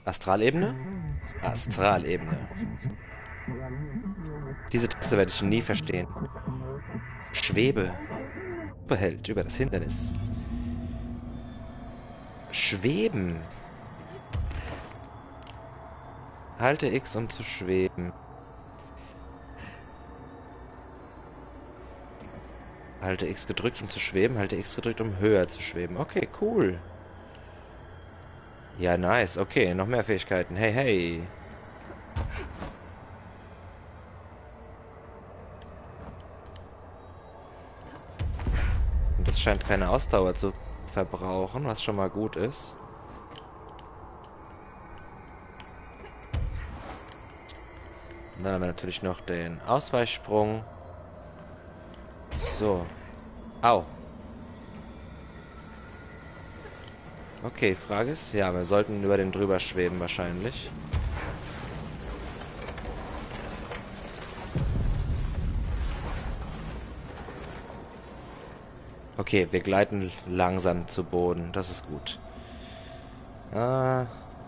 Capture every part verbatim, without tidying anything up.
Astralebene? Astralebene. Diese Texte werde ich nie verstehen. Schwebe. Superheld über das Hindernis. Schweben. Halte X, um zu schweben. Halte X gedrückt, um zu schweben. Halte X gedrückt, um höher zu schweben. Okay, cool. Ja, nice. Okay, noch mehr Fähigkeiten. Hey, hey. Und das scheint keine Ausdauer zu verbrauchen, was schon mal gut ist. Und dann haben wir natürlich noch den Ausweichsprung. So. Au. Okay, Frage ist, ja, wir sollten über den drüber schweben wahrscheinlich. Okay, wir gleiten langsam zu Boden. Das ist gut. Ah.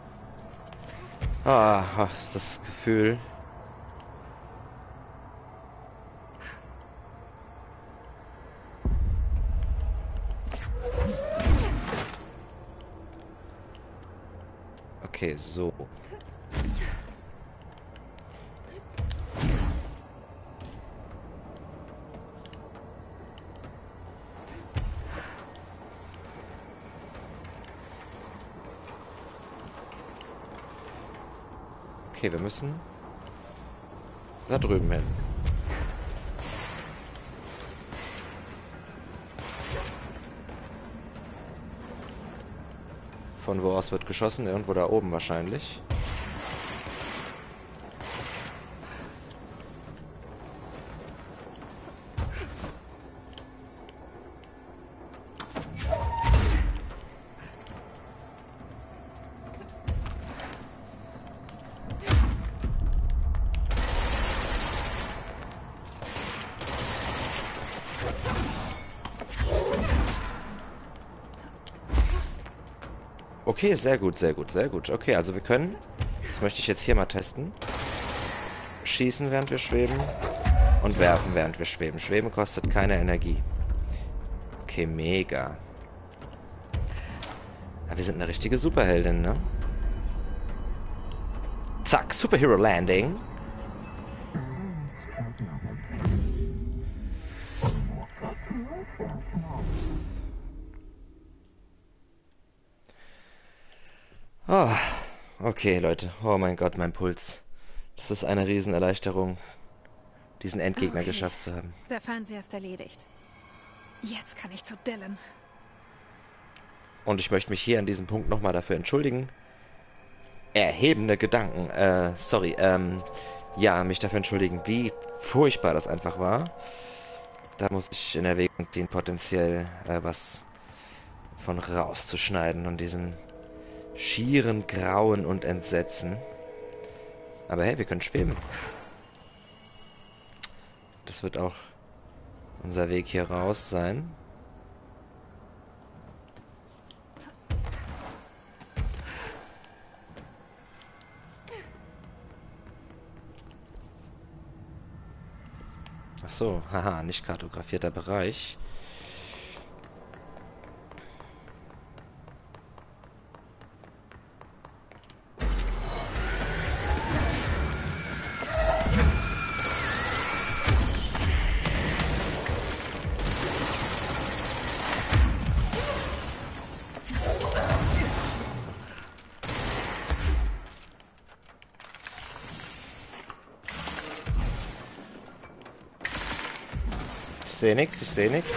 Ah, das Gefühl. Okay, so. Okay, wir müssen da drüben hin. Von wo aus wird geschossen? Irgendwo da oben wahrscheinlich. Okay, sehr gut, sehr gut, sehr gut. Okay, also wir können, das möchte ich jetzt hier mal testen, schießen, während wir schweben und werfen, während wir schweben. Schweben kostet keine Energie. Okay, mega. Ja, wir sind eine richtige Superheldin, ne? Zack, Superhero Landing. Oh, okay, Leute. Oh mein Gott, mein Puls. Das ist eine Riesenerleichterung, diesen Endgegner Okay, geschafft zu haben. der Fernseher ist erledigt. Jetzt kann ich zu Dylan. Und ich möchte mich hier an diesem Punkt nochmal dafür entschuldigen. Erhebende Gedanken. Äh, sorry, ähm, ja, mich dafür entschuldigen, wie furchtbar das einfach war. Da muss ich in Erwägung ziehen, potenziell äh, was von rauszuschneiden und diesem schieren Grauen und Entsetzen. Aber hey, wir können schweben. Das wird auch unser Weg hier raus sein. Ach so, haha, nicht kartografierter Bereich. Ich sehe nichts, ich sehe nichts.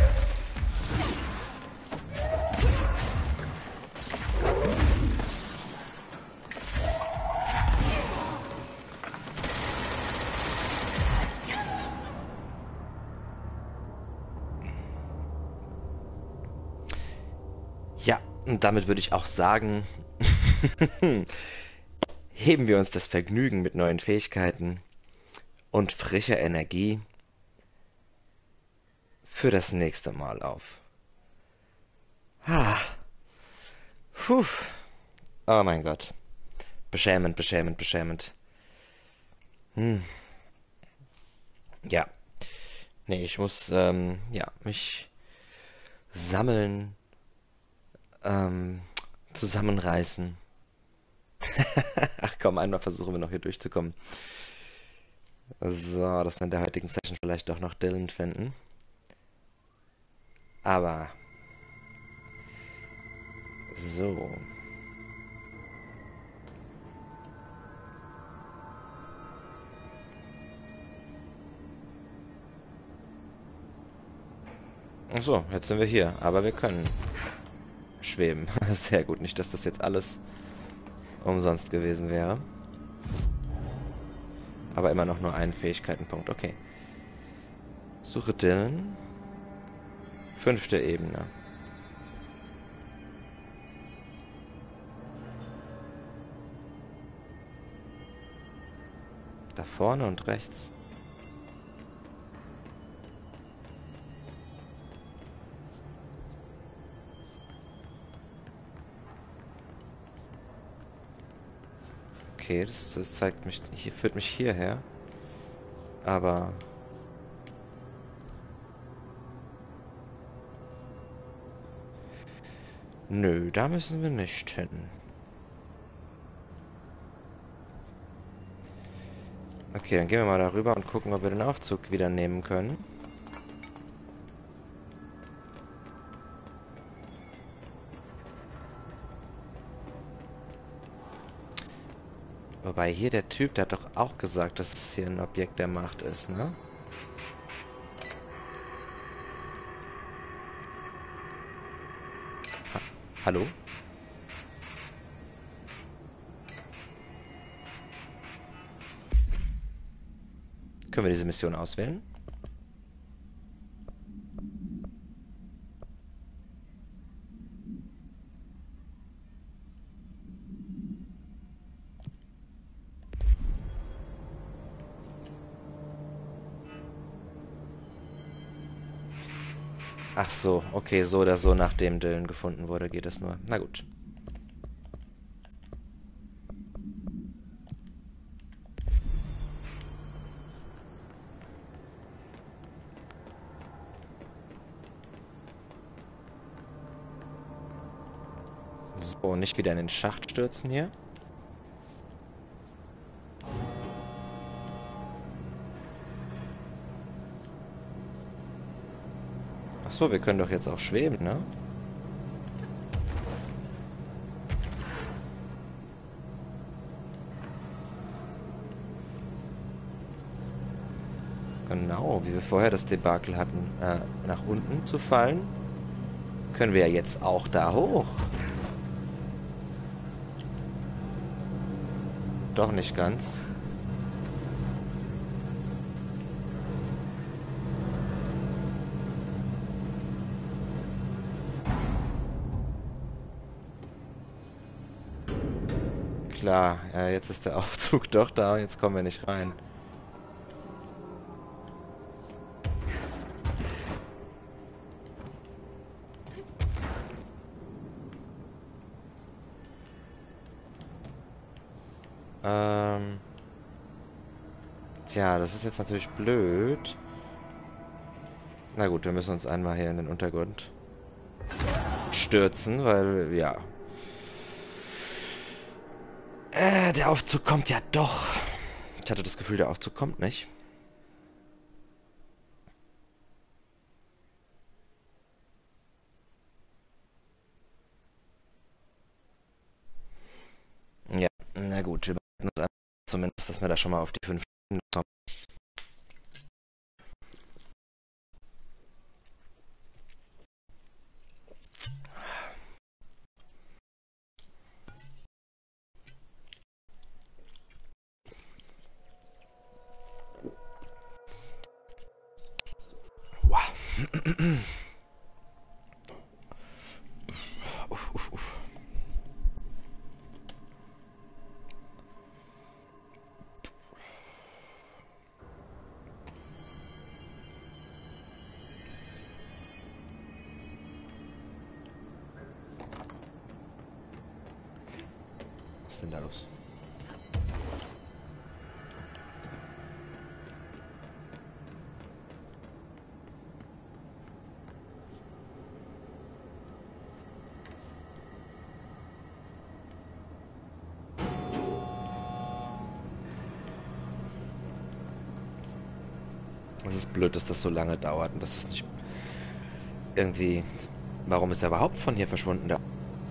Ja, und damit würde ich auch sagen, heben wir uns das Vergnügen mit neuen Fähigkeiten und frischer Energie für das nächste Mal auf. Ah. Puh. Oh mein Gott. Beschämend, beschämend, beschämend. Hm. Ja. Nee, ich muss, ähm, ja, mich sammeln, ähm, zusammenreißen. Ach komm, einmal versuchen wir noch hier durchzukommen. So, dass wir in der heutigen Session vielleicht doch noch Dylan finden. Aber, so. Ach so, jetzt sind wir hier. Aber wir können schweben. Sehr gut. Nicht, dass das jetzt alles umsonst gewesen wäre. Aber immer noch nur einen Fähigkeitenpunkt. Okay. Suche Dylan. Fünfte Ebene. Da vorne und rechts. Okay, das, das zeigt mich, hier führt mich hierher. Aber nö, da müssen wir nicht hin. Okay, dann gehen wir mal darüber und gucken, ob wir den Aufzug wieder nehmen können. Wobei hier der Typ, der hat doch auch gesagt, dass es hier ein Objekt der Macht ist, ne? Ha Hallo? Können wir diese Mission auswählen? Ach so, okay, so oder so, nachdem Dylan gefunden wurde, geht es nur. Na gut. So, nicht wieder in den Schacht stürzen hier. Ach so, wir können doch jetzt auch schweben, ne? Genau, wie wir vorher das Debakel hatten, äh, nach unten zu fallen, können wir ja jetzt auch da hoch. Doch nicht ganz. Klar, äh, jetzt ist der Aufzug doch da, jetzt kommen wir nicht rein. Ähm... Tja, das ist jetzt natürlich blöd. Na gut, wir müssen uns einmal hier in den Untergrund stürzen, weil, ja. Äh, der Aufzug kommt ja doch. Ich hatte das Gefühl, der Aufzug kommt nicht. Ja, na gut, wir behalten uns einfach zumindest, dass wir da schon mal auf die fünf kommen. Wow. Uff, uff, uff. Was ist denn da los? Das ist blöd, dass das so lange dauert und dass es nicht irgendwie... Warum ist er überhaupt von hier verschwunden? Der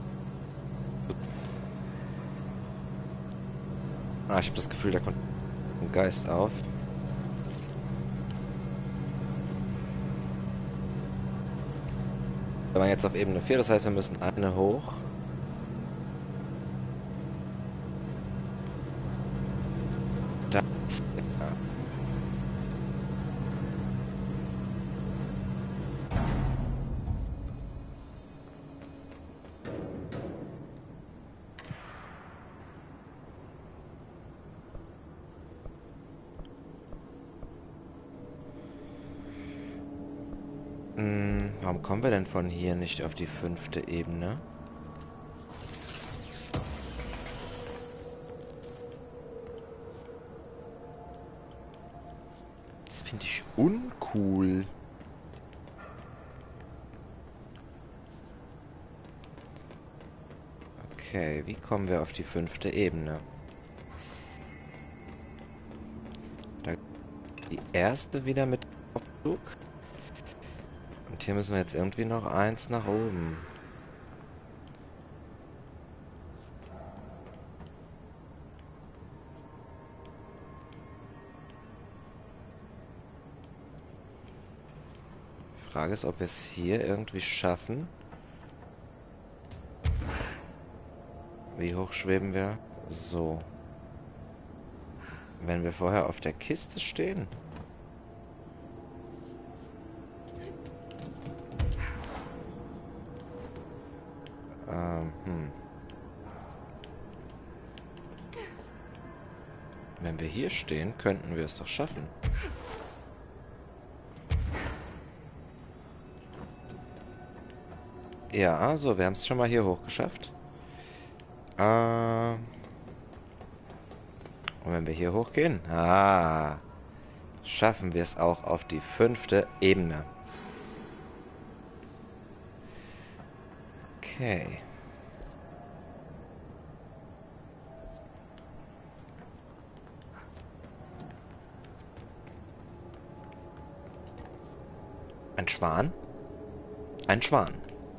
ah, ich habe das Gefühl, da kommt ein Geist auf. Wir waren jetzt auf Ebene vier, das heißt, wir müssen eine hoch. Das, ja. Hm, warum kommen wir denn von hier nicht auf die fünfte Ebene? Das finde ich uncool. Okay, wie kommen wir auf die fünfte Ebene? Da die erste wieder mit Aufzug. Und hier müssen wir jetzt irgendwie noch eins nach oben. Die Frage ist, ob wir es hier irgendwie schaffen. Wie hoch schweben wir? So. Wenn wir vorher auf der Kiste stehen. Ähm, hm. Wenn wir hier stehen, könnten wir es doch schaffen. Ja, so, wir haben es schon mal hier hoch geschafft. Äh, und wenn wir hier hochgehen, ah, schaffen wir es auch auf die fünfte Ebene. Okay. Ein Schwan? Ein Schwan.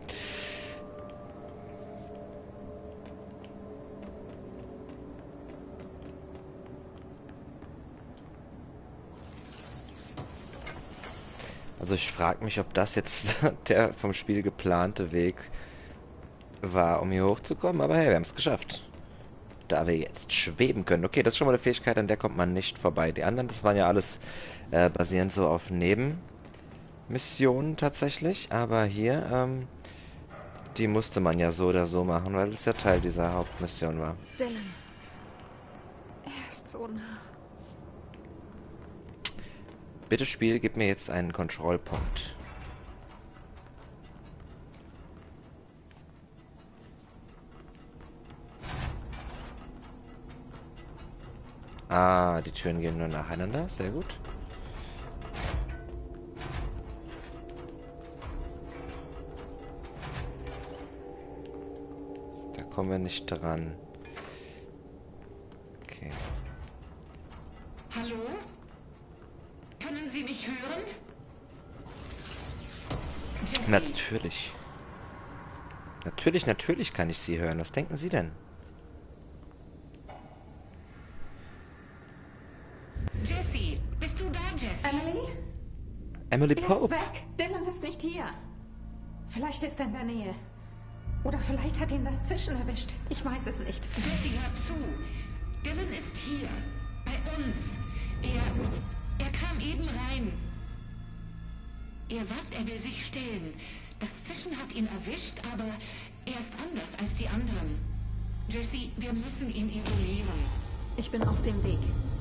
Also ich frage mich, ob das jetzt der vom Spiel geplante Weg war, um hier hochzukommen. Aber hey, wir haben es geschafft. Da wir jetzt schweben können. Okay, das ist schon mal eine Fähigkeit, an der kommt man nicht vorbei. Die anderen, das waren ja alles äh, basierend so auf Nebenmissionen tatsächlich. Aber hier, ähm, die musste man ja so oder so machen, weil es ja Teil dieser Hauptmission war. Dylan. Er ist so nah. Bitte Spiel, gib mir jetzt einen Kontrollpunkt. Ah, die Türen gehen nur nacheinander. Sehr gut. Da kommen wir nicht dran. Okay. Hallo? Können Sie mich hören? Jesse? Natürlich. Natürlich, natürlich kann ich Sie hören. Was denken Sie denn? Jesse, bist du da, Jesse? Emily? Emily Er ist Pope. weg. Dylan ist nicht hier. Vielleicht ist er in der Nähe. Oder vielleicht hat ihn das Zischen erwischt. Ich weiß es nicht. Jesse, hör zu. Dylan ist hier. Bei uns. Er... Er kam eben rein. Er sagt, er will sich stellen. Das Zischen hat ihn erwischt, aber er ist anders als die anderen. Jesse, wir müssen ihn isolieren. Ich bin auf dem Weg.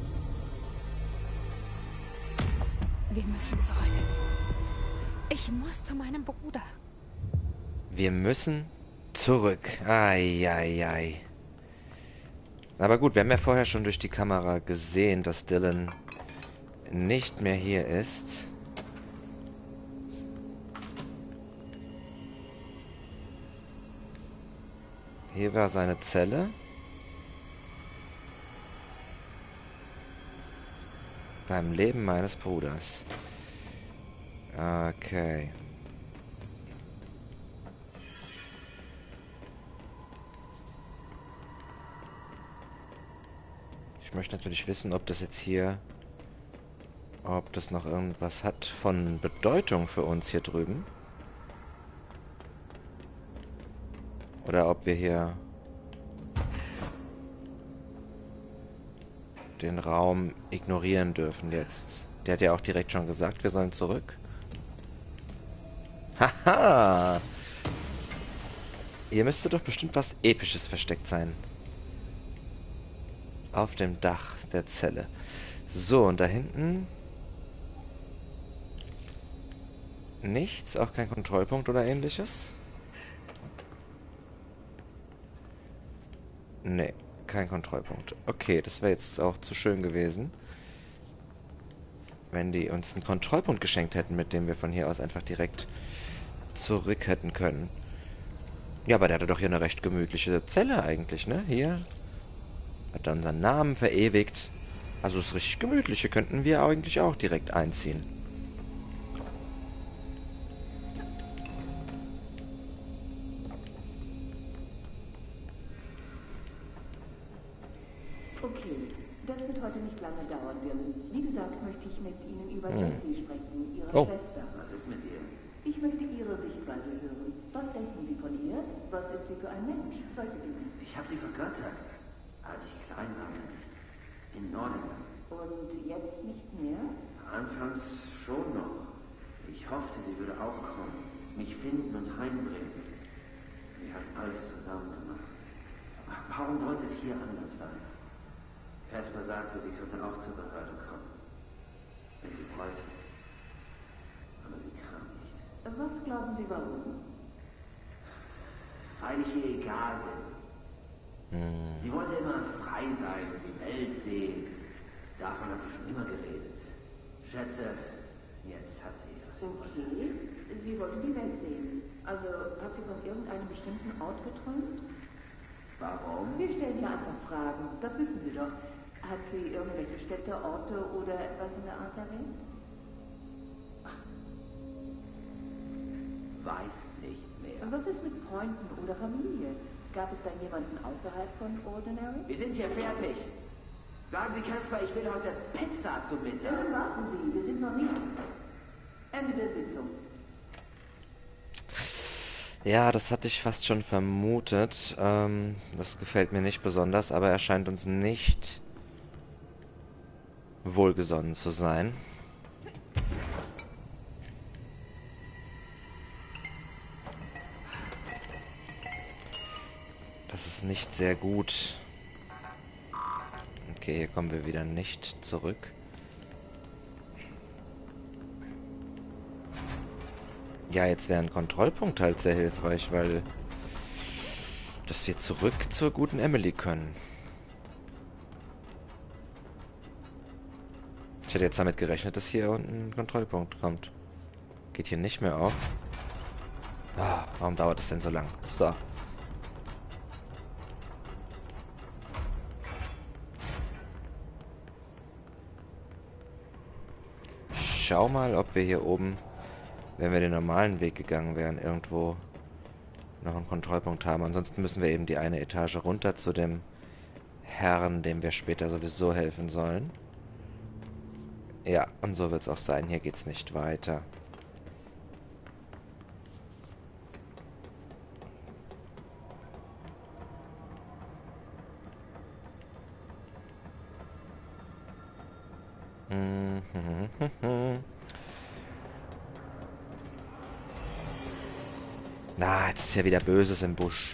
Wir müssen zurück. Ich muss zu meinem Bruder. Wir müssen zurück. Eieiei. Aber gut, wir haben ja vorher schon durch die Kamera gesehen, dass Dylan nicht mehr hier ist. Hier war seine Zelle. Beim Leben meines Bruders. Okay. Ich möchte natürlich wissen, ob das jetzt hier... Ob das noch irgendwas hat von Bedeutung für uns hier drüben. Oder ob wir hier... den Raum ignorieren dürfen jetzt. Der hat ja auch direkt schon gesagt, wir sollen zurück. Haha! Hier müsste doch bestimmt was Episches versteckt sein. Auf dem Dach der Zelle. So, und da hinten... nichts, auch kein Kontrollpunkt oder ähnliches. Nee, kein Kontrollpunkt. Okay, das wäre jetzt auch zu schön gewesen, wenn die uns einen Kontrollpunkt geschenkt hätten, mit dem wir von hier aus einfach direkt zurück hätten können. Ja, aber der hatte doch hier eine recht gemütliche Zelle eigentlich, ne? Hier hat er unseren Namen verewigt. Also das richtig gemütliche könnten wir eigentlich auch direkt einziehen. Okay, das wird heute nicht lange dauern, Dylan. Wie gesagt, möchte ich mit Ihnen über hm. Jessie sprechen, Ihre oh. Schwester. Was ist mit ihr? Ich möchte Ihre Sichtweise hören. Was denken Sie von ihr? Was ist sie für ein Mensch? Solche Dinge. Ich habe sie vergöttert, als ich klein war, nämlich in Nordengland. Und jetzt nicht mehr? Anfangs schon noch. Ich hoffte, sie würde auch kommen, mich finden und heimbringen. Wir haben alles zusammen gemacht. Warum sollte es hier anders sein? Casper sagte, sie könnte auch zur Behörde kommen, wenn sie wollte. Aber sie kam nicht. Was glauben Sie, warum? Weil ich ihr egal bin. Hm. Sie wollte immer frei sein und die Welt sehen. Davon hat sie schon immer geredet. Schätze, jetzt hat sie es. Okay, sie wollte die Welt sehen. Also hat sie von irgendeinem bestimmten Ort geträumt? Warum? Wir stellen ja einfach Fragen. Das wissen Sie doch. Hat sie irgendwelche Städte, Orte oder etwas in der Art erwähnt? Weiß nicht mehr. Was ist mit Freunden oder Familie? Gab es da jemanden außerhalb von Ordinary? Wir sind hier fertig. Sagen Sie, Casper, ich will heute Pizza zum Mittag. Ja, dann warten Sie, wir sind noch nicht. Ende der Sitzung. Ja, das hatte ich fast schon vermutet. Ähm, das gefällt mir nicht besonders, aber er scheint uns nicht wohlgesonnen zu sein. Das ist nicht sehr gut. Okay, hier kommen wir wieder nicht zurück. Ja, jetzt wäre ein Kontrollpunkt halt sehr hilfreich, weil dass wir zurück zur guten Emily können. Ich hätte jetzt damit gerechnet, dass hier unten ein Kontrollpunkt kommt. Geht hier nicht mehr auf. Ah, warum dauert das denn so lang? So. Ich schau mal, ob wir hier oben, wenn wir den normalen Weg gegangen wären, irgendwo noch einen Kontrollpunkt haben. Ansonsten müssen wir eben die eine Etage runter zu dem Herrn, dem wir später sowieso helfen sollen. Ja, und so wird es auch sein. Hier geht's nicht weiter. Na, jetzt ist ja wieder Böses im Busch.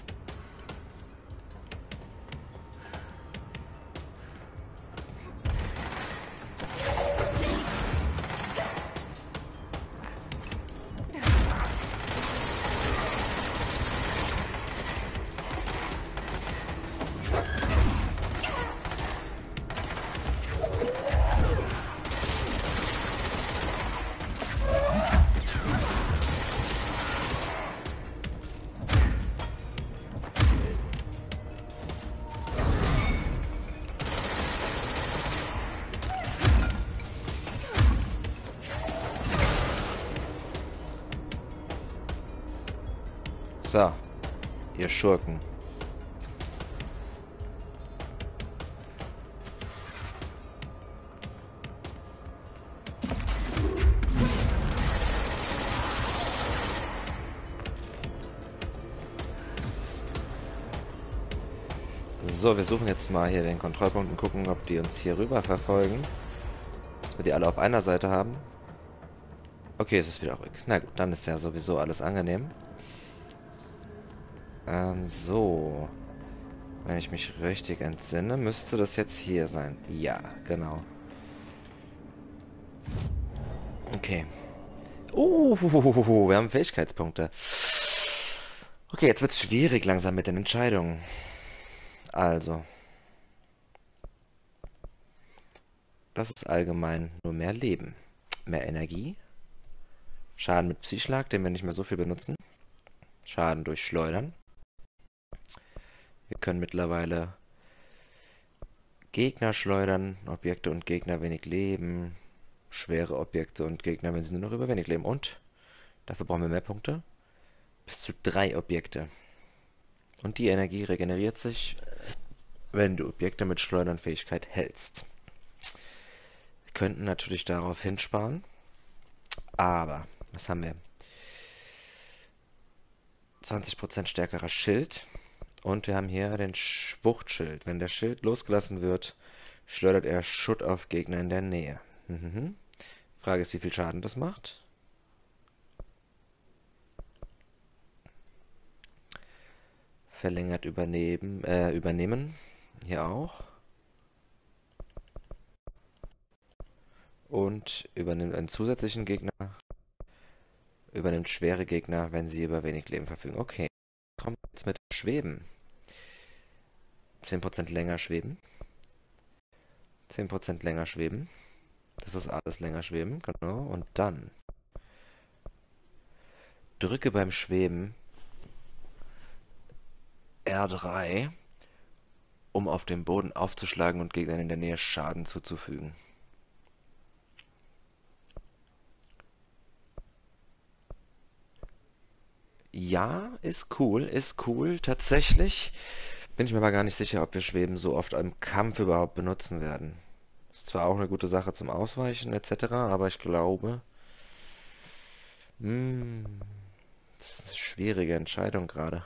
So, ihr Schurken. So, wir suchen jetzt mal hier den Kontrollpunkt und gucken, ob die uns hier rüber verfolgen. Dass wir die alle auf einer Seite haben. Okay, es ist wieder ruhig. Na gut, dann ist ja sowieso alles angenehm. Ähm, so. Wenn ich mich richtig entsinne, müsste das jetzt hier sein. Ja, genau. Okay. Uh, wir haben Fähigkeitspunkte. Okay, jetzt wird es schwierig langsam mit den Entscheidungen. Also. Das ist allgemein nur mehr Leben. Mehr Energie. Schaden mit Psyschlag, den wir nicht mehr so viel benutzen. Schaden durch Schleudern. Wir können mittlerweile Gegner schleudern, Objekte und Gegner wenig Leben. Schwere Objekte und Gegner, wenn sie nur noch über wenig leben. Und, dafür brauchen wir mehr Punkte, bis zu drei Objekte. Und die Energie regeneriert sich, wenn du Objekte mit Schleudernfähigkeit hältst. Wir könnten natürlich darauf hinsparen, aber, was haben wir? zwanzig Prozent stärkerer Schild. Und wir haben hier den Wuchtschild. Wenn der Schild losgelassen wird, schleudert er Schutt auf Gegner in der Nähe. Mhm. Frage ist, wie viel Schaden das macht. Verlängert übernehmen, äh, übernehmen. Hier auch. Und übernimmt einen zusätzlichen Gegner. Übernimmt schwere Gegner, wenn sie über wenig Leben verfügen. Okay. Kommt jetzt mit Schweben. zehn Prozent länger schweben. zehn Prozent länger schweben. Das ist alles länger schweben, genau. Und dann drücke beim Schweben R drei, um auf dem Boden aufzuschlagen und Gegnern in der Nähe Schaden zuzufügen. Ja, ist cool, ist cool. Tatsächlich bin ich mir aber gar nicht sicher, ob wir Schweben so oft im Kampf überhaupt benutzen werden. Ist zwar auch eine gute Sache zum Ausweichen et cetera, aber ich glaube... Hm, das ist eine schwierige Entscheidung gerade.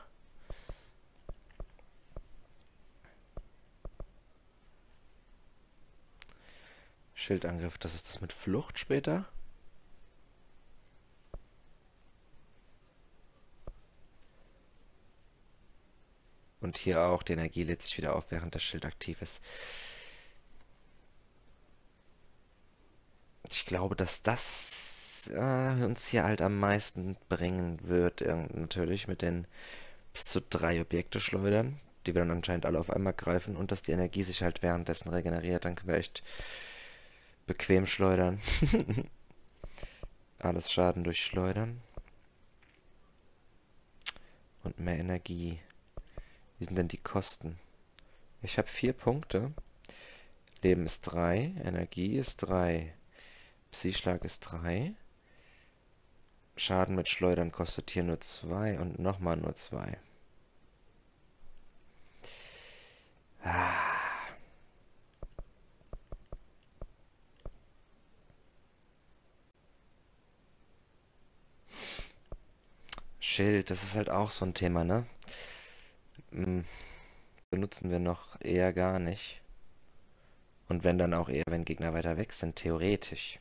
Schildangriff, das ist das mit Flucht später. Und hier auch, die Energie lädt sich wieder auf, während das Schild aktiv ist. Ich glaube, dass das äh, uns hier halt am meisten bringen wird. Irgend- Natürlich mit den bis zu drei Objekte schleudern, die wir dann anscheinend alle auf einmal greifen. Und dass die Energie sich halt währenddessen regeneriert. Dann können wir echt bequem schleudern. Alles Schaden durch Schleudern. Und mehr Energie. Wie sind denn die Kosten? Ich habe vier Punkte. Leben ist drei. Energie ist drei. Psyschlag ist drei. Schaden mit Schleudern kostet hier nur zwei und nochmal nur zwei. Ah. Schild, das ist halt auch so ein Thema, ne? Hm, benutzen wir noch eher gar nicht. Und wenn dann auch eher, wenn Gegner weiter weg sind, theoretisch.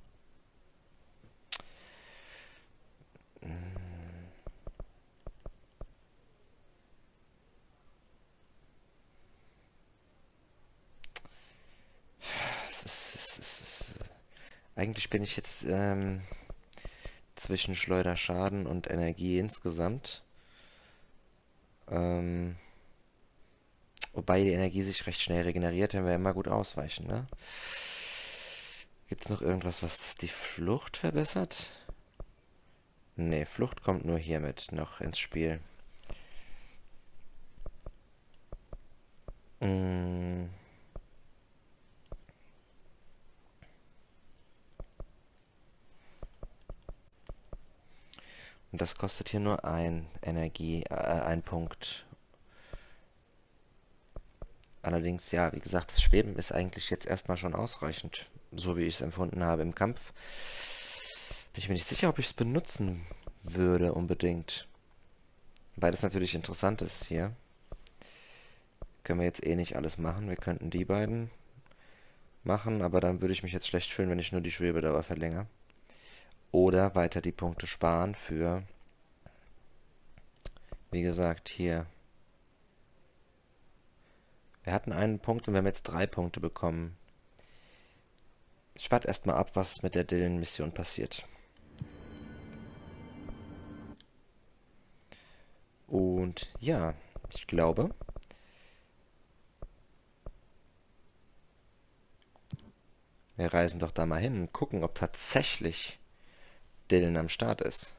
Es ist, es ist, es ist, eigentlich bin ich jetzt ähm, zwischen Schleuderschaden und Energie insgesamt. Ähm, wobei die Energie sich recht schnell regeneriert, wenn wir immer gut ausweichen, ne? Gibt es noch irgendwas, was die Flucht verbessert? Ne, Flucht kommt nur hiermit noch ins Spiel. Mm. Und das kostet hier nur ein Energie, äh, ein Punkt. Allerdings, ja, wie gesagt, das Schweben ist eigentlich jetzt erstmal schon ausreichend, so wie ich es empfunden habe im Kampf. Bin ich mir nicht sicher, ob ich es benutzen würde unbedingt. Weil das natürlich interessant ist hier. Können wir jetzt eh nicht alles machen. Wir könnten die beiden machen, aber dann würde ich mich jetzt schlecht fühlen, wenn ich nur die Schwebedauer verlängere. Oder weiter die Punkte sparen für, wie gesagt, hier. Wir hatten einen Punkt und wir haben jetzt drei Punkte bekommen. Ich warte erstmal ab, was mit der Dylan-Mission passiert. Und ja, ich glaube, wir reisen doch da mal hin und gucken, ob tatsächlich Dylan am Start ist.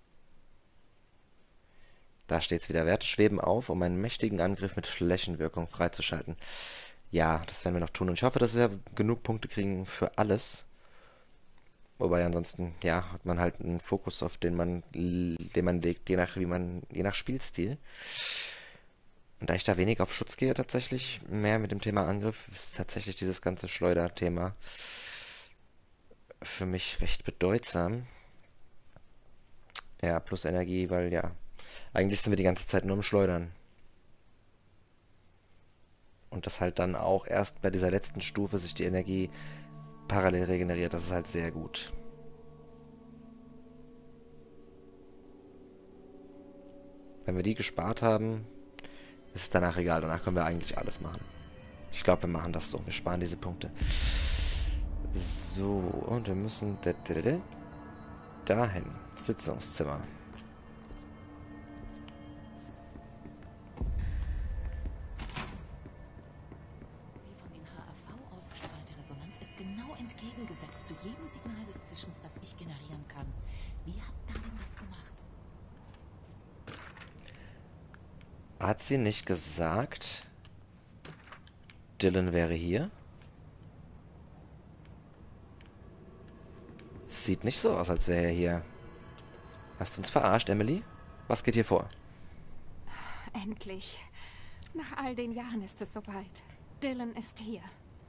Da steht's wieder. Werte schweben auf, um einen mächtigen Angriff mit Flächenwirkung freizuschalten. Ja, das werden wir noch tun. Und ich hoffe, dass wir genug Punkte kriegen für alles. Wobei ansonsten, ja, hat man halt einen Fokus, auf den man, den man legt, je nach, wie man, je nach Spielstil. Und da ich da wenig auf Schutz gehe, tatsächlich, mehr mit dem Thema Angriff, ist tatsächlich dieses ganze Schleuder-Thema für mich recht bedeutsam. Ja, plus Energie, weil ja, eigentlich sind wir die ganze Zeit nur im Schleudern. Und das halt dann auch erst bei dieser letzten Stufe sich die Energie parallel regeneriert. Das ist halt sehr gut. Wenn wir die gespart haben, ist es danach egal. Danach können wir eigentlich alles machen. Ich glaube, wir machen das so. Wir sparen diese Punkte. So, und wir müssen dahin. Sitzungszimmer. Entgegengesetzt zu jedem Signal des Zischens, das ich generieren kann. Wie hat Darling das gemacht? Hat sie nicht gesagt, Dylan wäre hier? Sieht nicht so aus, als wäre er hier. Hast du uns verarscht, Emily? Was geht hier vor? Endlich. Nach all den Jahren ist es soweit. Dylan ist hier.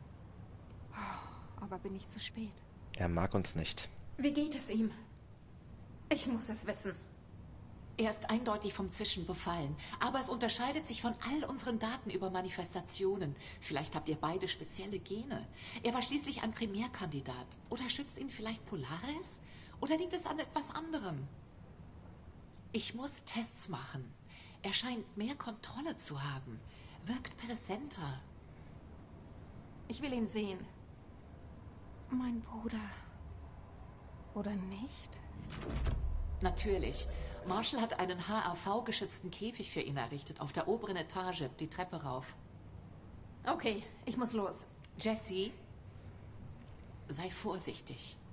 Oh, aber bin ich zu spät? Er mag uns nicht. Wie geht es ihm? Ich muss es wissen. Er ist eindeutig vom Zischen befallen, aber es unterscheidet sich von all unseren Daten über Manifestationen. Vielleicht habt ihr beide spezielle Gene. Er war schließlich ein Primärkandidat. Oder schützt ihn vielleicht Polaris? Oder liegt es an etwas anderem? Ich muss Tests machen. Er scheint mehr Kontrolle zu haben. Wirkt präsenter. Ich will ihn sehen. Mein Bruder. Oder nicht? Natürlich. Marshall hat einen H A V-geschützten Käfig für ihn errichtet, auf der oberen Etage, die Treppe rauf. Okay, ich muss los. Jessie, sei vorsichtig.